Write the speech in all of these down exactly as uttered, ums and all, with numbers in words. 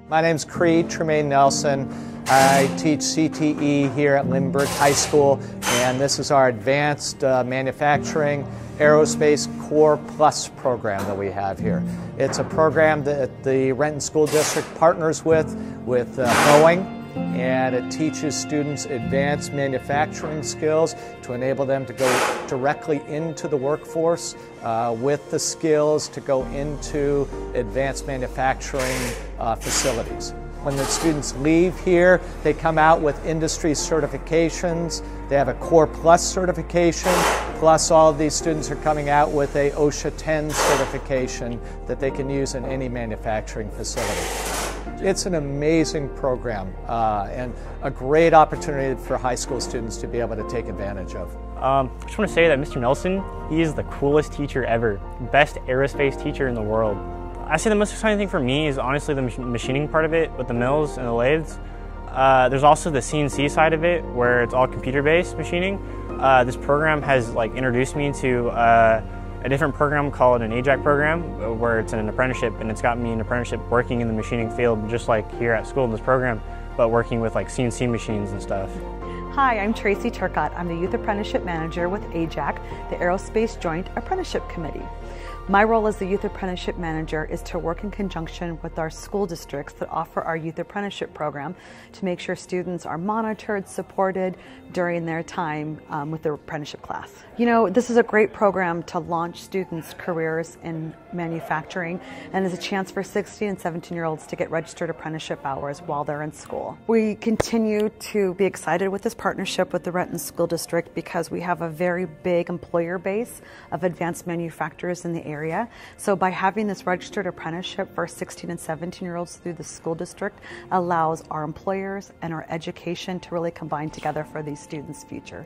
My name's Creed Tremaine Nelson. I teach C T E here at Lindbergh High School, and this is our Advanced uh, Manufacturing Aerospace Core Plus program that we have here. It's a program that the Renton School District partners with, with uh, Boeing, and it teaches students advanced manufacturing skills to enable them to go directly into the workforce uh, with the skills to go into advanced manufacturing uh, facilities. When the students leave here, they come out with industry certifications. They have a Core Plus certification, plus all of these students are coming out with a OSHA ten certification that they can use in any manufacturing facility. It's an amazing program uh, and a great opportunity for high school students to be able to take advantage of. Um, I just want to say that Mister Nelson, he is the coolest teacher ever, best aerospace teacher in the world. I say the most exciting thing for me is honestly the mach machining part of it with the mills and the lathes. Uh, there's also the C N C side of it where it's all computer-based machining. Uh, this program has like introduced me to uh, a different program called an A J A C program where it's an apprenticeship, and it's got me an apprenticeship working in the machining field just like here at school in this program, but working with like C N C machines and stuff. Hi, I'm Tracy Turcott. I'm the Youth Apprenticeship Manager with A J A C, the Aerospace Joint Apprenticeship Committee. My role as the Youth Apprenticeship Manager is to work in conjunction with our school districts that offer our Youth Apprenticeship program to make sure students are monitored, supported during their time um, with their apprenticeship class. You know, this is a great program to launch students' careers in manufacturing, and is a chance for sixteen and seventeen year olds to get registered apprenticeship hours while they're in school. We continue to be excited with this partnership with the Renton School District because we have a very big employer base of advanced manufacturers in the area. Area. So by having this registered apprenticeship for sixteen and seventeen year olds through the school district allows our employers and our education to really combine together for these students' future.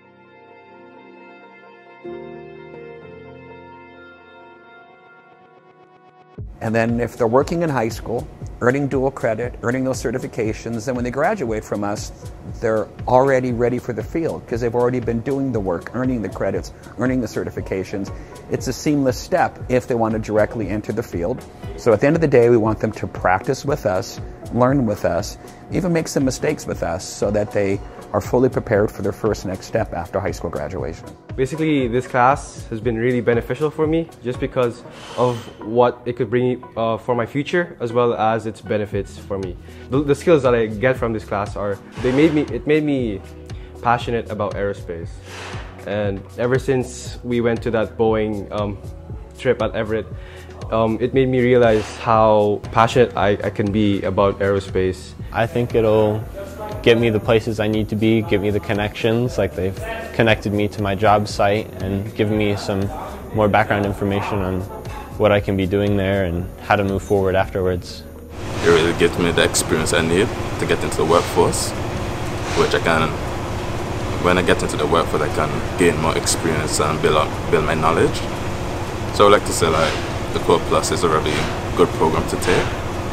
And then if they're working in high school, earning dual credit, earning those certifications, then when they graduate from us, they're already ready for the field because they've already been doing the work, earning the credits, earning the certifications. It's a seamless step if they want to directly enter the field. So at the end of the day, we want them to practice with us, learn with us, even make some mistakes with us so that they are fully prepared for their first next step after high school graduation. Basically, this class has been really beneficial for me just because of what it could bring uh, for my future as well as its benefits for me. The, the skills that I get from this class are, they made me, it made me passionate about aerospace. And ever since we went to that Boeing um, trip at Everett, um, it made me realize how passionate I, I can be about aerospace. I think it'll get me the places I need to be, give me the connections, like they've connected me to my job site and given me some more background information on what I can be doing there and how to move forward afterwards. It really gives me the experience I need to get into the workforce, which I can, when I get into the workforce, I can gain more experience and build up, build my knowledge. So I would like to say like the Core Plus is a really good program to take.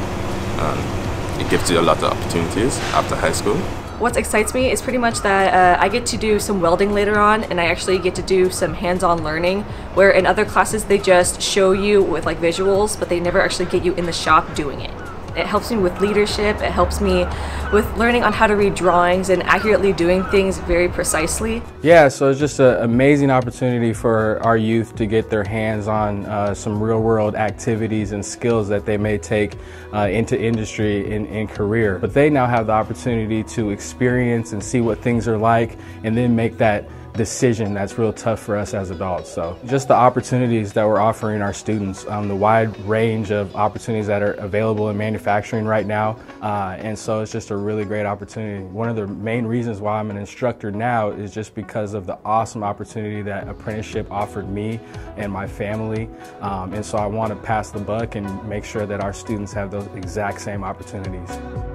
And it gives you a lot of opportunities after high school. What excites me is pretty much that uh, I get to do some welding later on, and I actually get to do some hands-on learning, where in other classes they just show you with like visuals, but they never actually get you in the shop doing it. It helps me with leadership, it helps me with learning on how to read drawings and accurately doing things very precisely. Yeah, so it's just an amazing opportunity for our youth to get their hands on uh, some real-world activities and skills that they may take uh, into industry and, and career. But they now have the opportunity to experience and see what things are like and then make that decision that's real tough for us as adults. So just the opportunities that we're offering our students, um, the wide range of opportunities that are available in manufacturing right now, uh, and so it's just a really great opportunity. One of the main reasons why I'm an instructor now is just because of the awesome opportunity that apprenticeship offered me and my family, um, and so I want to pass the buck and make sure that our students have those exact same opportunities.